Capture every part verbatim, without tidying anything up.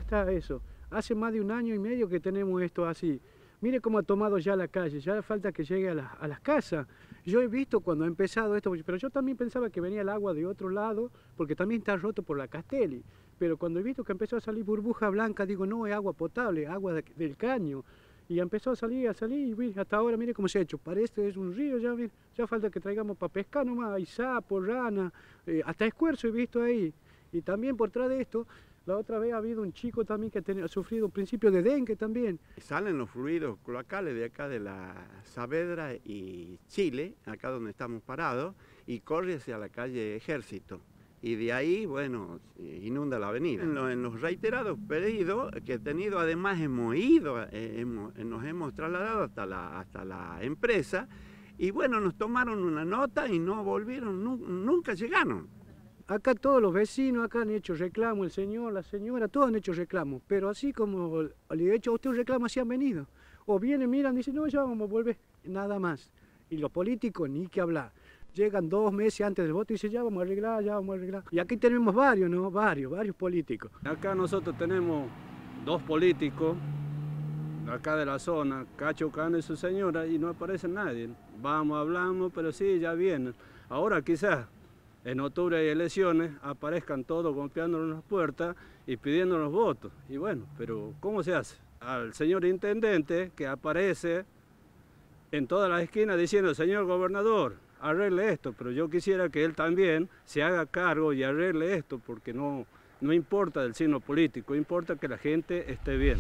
está eso. Hace más de un año y medio que tenemos esto así. Mire cómo ha tomado ya la calle, ya falta que llegue a, la, a las casas. Yo he visto cuando ha empezado esto, pero yo también pensaba que venía el agua de otro lado, porque también está roto por la Castelli. Pero cuando he visto que empezó a salir burbuja blanca, digo, no, es agua potable, agua de, del caño. Y empezó a salir, a salir, y mire, hasta ahora mire cómo se ha hecho. Parece es un río, ya, mire, ya falta que traigamos para pescar nomás, hay sapo, rana, eh, hasta escuerzo he visto ahí. Y también por detrás de esto, la otra vez ha habido un chico también que ha, tenido, ha sufrido un principio de dengue también. Salen los fluidos cloacales de acá de la Saavedra y Chile, acá donde estamos parados, y corre hacia la calle Ejército. Y de ahí, bueno, inunda la avenida. En los, en los reiterados pedidos que he tenido, además hemos ido, eh, hemos, nos hemos trasladado hasta la, hasta la empresa, y bueno, nos tomaron una nota y no volvieron, nu, nunca llegaron. Acá todos los vecinos acá han hecho reclamo, el señor, la señora, todos han hecho reclamo, pero así como le he hecho a usted un reclamo, así han venido. O vienen, miran, dicen, no, ya vamos a volver, nada más. Y los políticos, ni que hablar. Llegan dos meses antes del voto y dicen, ya vamos a arreglar, ya vamos a arreglar. Y aquí tenemos varios, ¿no? Varios, varios políticos. Acá nosotros tenemos dos políticos, acá de la zona, Cacho Cano y su señora, y no aparece nadie. Vamos, hablamos, pero sí, ya vienen. Ahora quizás en octubre hay elecciones, aparezcan todos golpeándonos las puertas y pidiéndonos votos. Y bueno, pero ¿cómo se hace? Al señor intendente que aparece en todas las esquinas diciendo, señor gobernador, arregle esto, pero yo quisiera que él también se haga cargo y arregle esto, porque no, no importa del signo político, importa que la gente esté bien.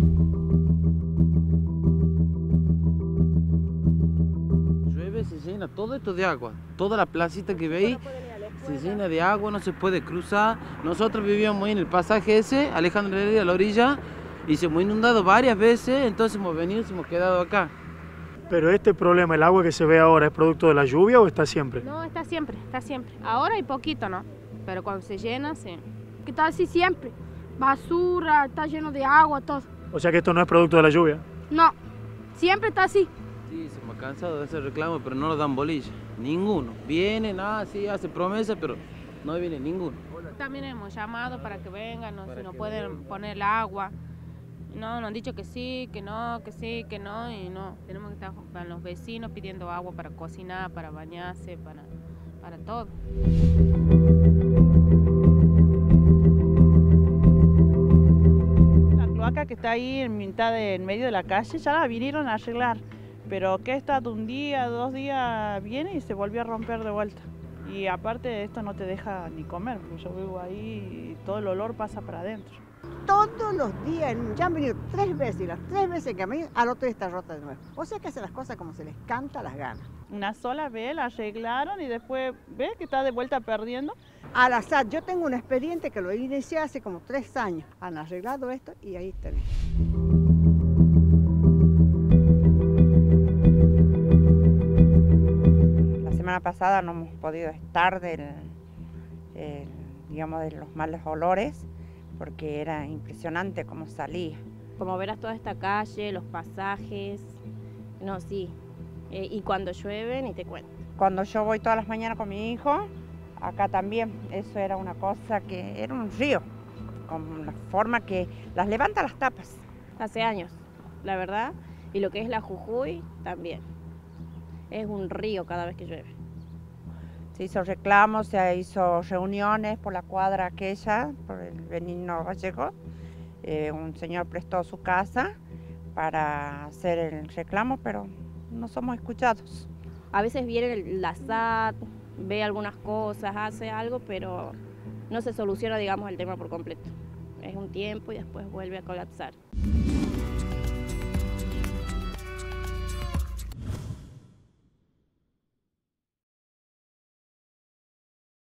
Llueve, se llena todo esto de agua, toda la placita que veis se llena de agua, no se puede cruzar. Nosotros vivíamos ahí en el pasaje ese, Alejandro Heredia a la orilla, y se hemos inundado varias veces, entonces hemos venido y hemos quedado acá. Pero este problema, el agua que se ve ahora, ¿es producto de la lluvia o está siempre? No, está siempre, está siempre. Ahora hay poquito, ¿no? Pero cuando se llena, sí. Que está así siempre. Basura, está lleno de agua, todo. O sea que esto no es producto de la lluvia. No, siempre está así. Sí, se me ha cansado de hacer reclamo, pero no lo dan bolilla. Ninguno. Vienen, ah, sí, hace promesas, pero no viene ninguno. También hemos llamado para que vengan, no, si nos pueden poner el agua. No, nos han dicho que sí, que no, que sí, que no, y no. Tenemos que estar con los vecinos pidiendo agua para cocinar, para bañarse, para, para todo. La cloaca que está ahí en mitad de, en medio de la calle ya la vinieron a arreglar, pero que está de un día, dos días viene y se volvió a romper de vuelta. Y aparte esto no te deja ni comer, porque yo vivo ahí y todo el olor pasa para adentro. Todos los días, ya han venido tres veces, y las tres veces que han venido, al otro día está rota de nuevo. O sea que hacen las cosas como se les canta las ganas. Una sola vez la arreglaron y después, ¿ves que está de vuelta perdiendo? Al azar, yo tengo un expediente que lo inicié hace como tres años. Han arreglado esto y ahí está. La semana pasada no hemos podido estar del, el, digamos, de los malos olores, porque era impresionante cómo salía. Como verás toda esta calle, los pasajes, no, sí. Eh, y cuando llueve, ni te cuento. Cuando yo voy todas las mañanas con mi hijo, acá también, eso era una cosa que era un río, con una forma que las levanta las tapas. Hace años, la verdad, y lo que es la Jujuy también. Es un río cada vez que llueve. Se hizo reclamos, se hizo reuniones por la cuadra aquella, por el Benigno Gallego. Eh, un señor prestó su casa para hacer el reclamo, pero no somos escuchados. A veces viene la S A T, ve algunas cosas, hace algo, pero no se soluciona, digamos, el tema por completo. Es un tiempo y después vuelve a colapsar.